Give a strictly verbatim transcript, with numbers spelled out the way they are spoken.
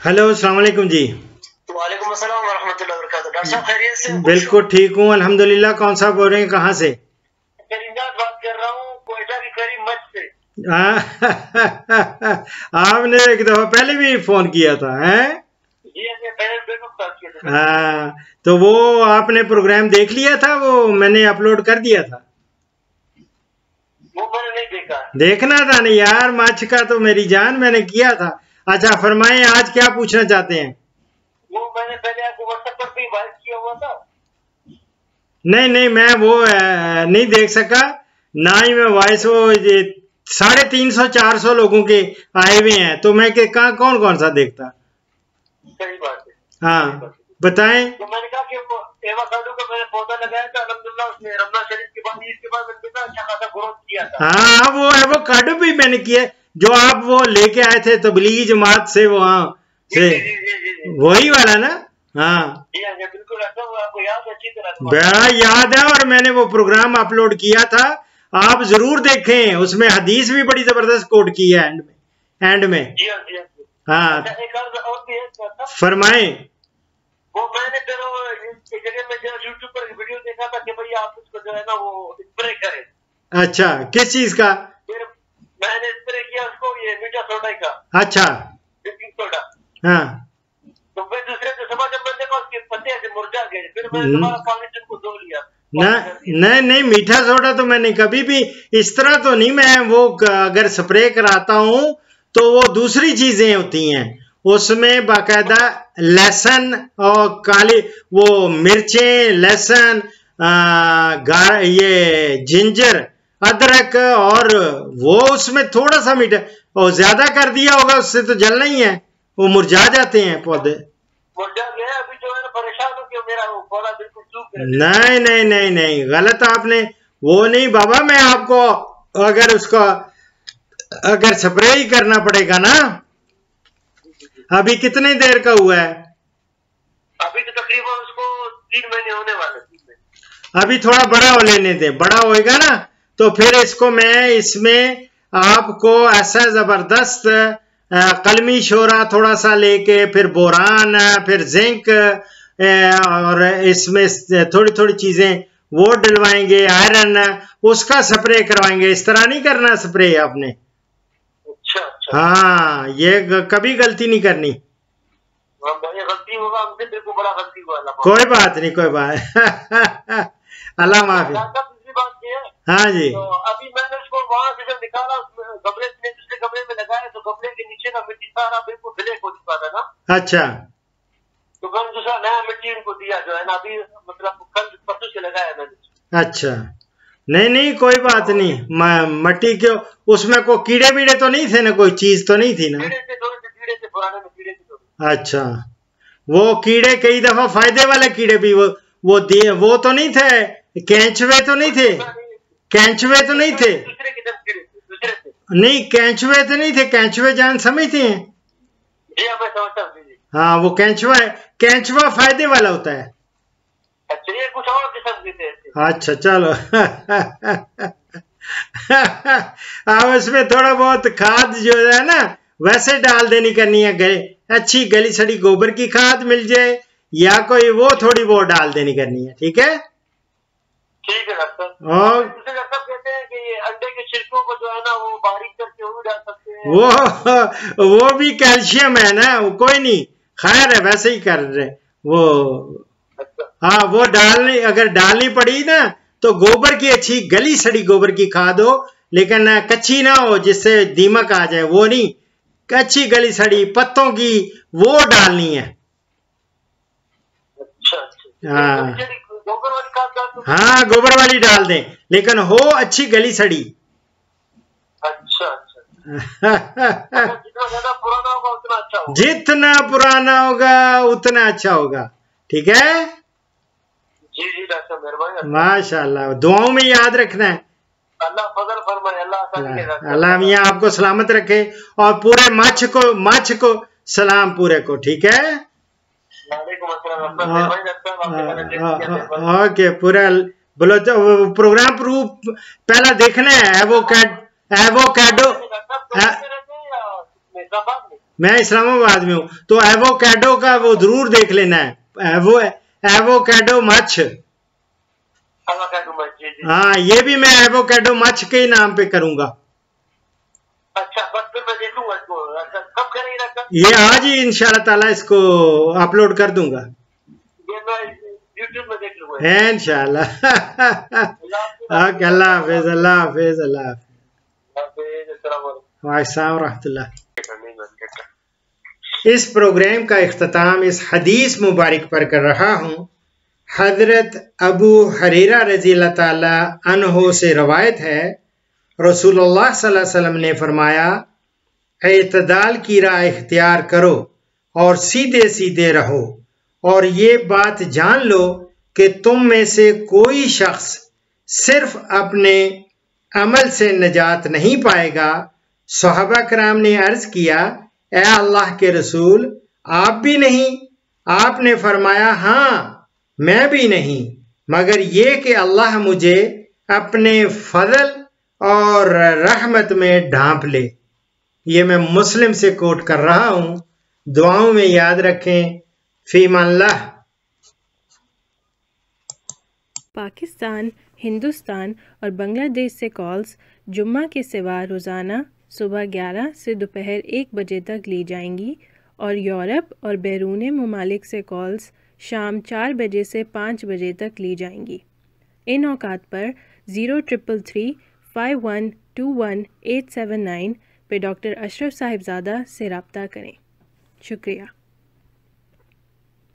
Hello, अस्सलाम वालेकुम जी। वालेकुम अस्सलाम वरहमतुल्लाहि वबरकातुहू। डॉक्टर साहब खैरियत से? बिल्कुल ठीक हूँ अल्हम्दुलिल्लाह। कौन सा बोल रहे हैं, कहाँ से? करीमनाथ बात कर रहा हूँ, कोयटा की करीम मच से। आपने एक दफा पहले भी फोन किया था हैं? जी पहले बिल्कुल कॉल किया था। हाँ, तो वो आपने प्रोग्राम देख लिया था? वो मैंने अपलोड कर दिया था। वो मैंने नहीं देखा। देखना था नहीं यार, मच का तो मेरी जान, मैंने किया था। अच्छा फरमाएं, आज क्या पूछना चाहते हैं? वो मैंने पहले आपको व्हाट्सएप पर भी वॉइस किया हुआ था। नहीं नहीं, मैं वो आ, नहीं देख सका, ना ही मैं वॉइस, वो साढ़े तीन सौ चार सौ लोगों के आए हुए हैं, तो मैं के कहाँ कौन कौन सा देखता। सही बात है। हाँ बताएं। तो मैंने कहा कि वो एवोकाडो का मैंने पौधा लगाया था, अल्हम्दुलिल्लाह उसने रमजान शरीफ के बाद इसके बाद मैंने देखा अच्छा खासा ग्रोथ किया था। हाँ, वो एवोकाडो भी मैंने किया, जो आप वो लेके आए थे तबलीगी जमात से, वहाँ से, वही वाला ना? हाँ बिल्कुल, आपको याद अच्छी तरह बड़ा याद है, और मैंने वो प्रोग्राम अपलोड किया था, आप जरूर देखें। उसमें हदीस भी बड़ी जबरदस्त कोट की है एंड में, एंड में। जी हाँ जी हाँ अच्छा, एक और भी है फरमाएं। वो मैंने फिर एक जगह में जो यूट्यूब पर वीडियो देखा था कि भाई आप उसको जो है ना वो स्प्रे करें। अच्छा, किस चीज का? फिर मैंने स्प्रे किया उसको, ये मीठा सोडा का। अच्छा, बेकिंग सोडा। हाँ। तो फिर दूसरे जो सुबह जब मैंने देखा उसके पत्ते ऐसे मुरझा गए, फिर मैंने दोबारा पानी से उनको धो लिया। नहीं नहीं, मीठा सोडा तो मैंने कभी भी इस तरह तो नहीं, मैं वो अगर स्प्रे कराता हूँ तो वो दूसरी चीजें होती हैं, उसमें बाकायदा लहसुन और काली वो मिर्चें, लहसुन, ये जिंजर, अदरक, और वो उसमें थोड़ा सा मीठा, और ज्यादा कर दिया होगा उससे तो जलना ही है, वो मुरझा जाते हैं पौधे। मुरझा गया, अभी जो है ना परेशान हो गया, मेरा वो पौधा बिल्कुल सूख गया। नहीं नहीं नहीं नहीं, गलत आपने वो नहीं बाबा, मैं आपको अगर उसका अगर स्प्रे ही करना पड़ेगा ना। अभी कितने देर का हुआ है? अभी तो तकरीबन उसको तीन महीने होने वाले। अभी थोड़ा बड़ा हो लेने दे, बड़ा होएगा ना तो फिर इसको मैं इसमें आपको ऐसा जबरदस्त कलमी शोरा थोड़ा सा लेके, फिर बोरान, फिर जिंक, और इसमें थोड़ी थोड़ी चीजें वो डलवाएंगे, आयरन, उसका स्प्रे करवाएंगे। इस तरह नहीं करना स्प्रे आपने। अच्छा, अच्छा। हाँ, ये कभी गलती नहीं करनी। गलती होगा हमसे, बिल्कुल बड़ा गलती हुआ। कोई बात नहीं, कोई बात। अल्लाह माफी। दूसरी बात ये है, हाँ जी, तो अभी मैंने उसको वहां से जब निकाला, गमले में दूसरे गमले में लगाया, तो गमले के नीचे का मिट्टी सारा बिल्कुल ब्लैक हो चुका था ना। अच्छा, तो मैंने दूसरा नया मिट्टी उनको दिया, जो है ना अभी मतलब कल परसों से लगाया मैंने। अच्छा, नहीं नहीं कोई बात नहीं। मट्टी के उसमें कोई कीड़े वीड़े तो नहीं थे ना, कोई चीज तो नहीं थी ना? कीड़े थे, थोड़े से कीड़े थे, पुराने में कीड़े थे। अच्छा, वो कीड़े कई दफा फायदे वाले कीड़े भी वो वो दिए, वो तो नहीं थे, कैंचुए तो नहीं थे, कैंचुए तो नहीं थे, दूसरे किस्म कीड़े थे, दूसरे थे। नहीं कैंचुए तो नहीं थे, कैंचुए जान समझते हैं? जी हाँ, मैं समझता हूँ। हाँ, वो कैंचुआ है, कैंचुआ फायदे वाला होता है। अच्छा, ये कुछ और किस्म के थे। अच्छा चलो। अब उसमें थोड़ा बहुत खाद जो है ना वैसे डाल देनी करनी है, गए अच्छी गली सड़ी गोबर की खाद मिल जाए या कोई वो थोड़ी वो डाल देनी करनी है। ठीक है, ठीक है डॉक्टर। और डॉक्टर कहते हैं कि ये अंडे के छिलकों को जो है ना वो बारीक करके वो डाल सकते हैं। वो वो भी कैल्शियम है ना, वो कोई नहीं, खैर है, वैसे ही कर रहे वो। हाँ, वो डालनी अगर डालनी पड़ी ना तो गोबर की अच्छी गली सड़ी गोबर की खाद हो, लेकिन कच्ची ना हो जिससे दीमक आ जाए, वो नहीं, अच्छी गली सड़ी पत्तों की वो डालनी है। अच्छा, अच्छा। हाँ गोबर वाली खाद, हाँ गोबर वाली डाल दें, लेकिन हो अच्छी गली सड़ी। अच्छा, अच्छा। जितना ज्यादा पुराना होगा उतना अच्छा होगा। जितना पुराना होगा उतना अच्छा होगा। ठीक है जी जी डॉक्टर, मेहरबानी। माशाल्लाह, दुआओं में याद रखना है। अल्लाह फजल फरमाए, अल्लाह अल्लाह मियाँ आपको सलामत रखे, और पूरे मच्छ को मच्छ को सलाम पूरे को। ठीक है, ओके, पूरा बोलो तो प्रोग्राम प्रूफ पहला देखना है। एवोकाडो एवोकाडो में, इस्लामाबाद में? मैं इस्लामाबाद में हूँ। तो एवोकाडो का वो जरूर देख लेना है, एवो एवोकाडो मच। हाँ, ये भी मैं एवोकाडो मच के ही नाम पे करूंगा। अच्छा, बस फिर मैं देखूंगा इसको। कब करेंगे सर? ये आज ही इंशाल्लाह ताला इसको अपलोड कर दूंगा। ये मैं यूट्यूब में देख लूंगा इंशाल्लाह। अल्लाह हाफिज, अल्लाह हाफिज, अल्लाह हाफिज। इस प्रोग्राम का इख्तिताम इस हदीस मुबारक पर कर रहा हूँ। हजरत अबू हरेरा रज़ी अल्लाह ताला अन्हो से रवायत है, रसूलुल्लाह सल्लल्लाहु अलैहि वसल्लम ने फरमाया, एतदाल की राह इख्तियार करो और सीधे सीधे रहो, और ये बात जान लो कि तुम में से कोई शख्स सिर्फ अपने अमल से नजात नहीं पाएगा। सहाबा कराम ने अर्ज किया, ए अल्लाह के रसूल, आप भी नहीं? आपने फरमाया, हाँ मैं भी नहीं, मगर ये कि अल्लाह मुझे अपने फजल और रहमत में ढांप ले। ये मैं मुस्लिम से कोट कर रहा हूं। दुआओं में याद रखें। फीमाल्लाह। पाकिस्तान, हिंदुस्तान और बांग्लादेश से कॉल्स जुम्मा के सिवा रोज़ाना सुबह ग्यारह से दोपहर एक बजे तक ली जाएंगी, और यूरोप और बैरून ममालिक से कॉल्स शाम चार बजे से पाँच बजे तक ली जाएंगी। इन औकात पर zero triple three five one two one eight seven nine पे डॉक्टर अशरफ साहिबजादा से रब्ता करें। शुक्रिया।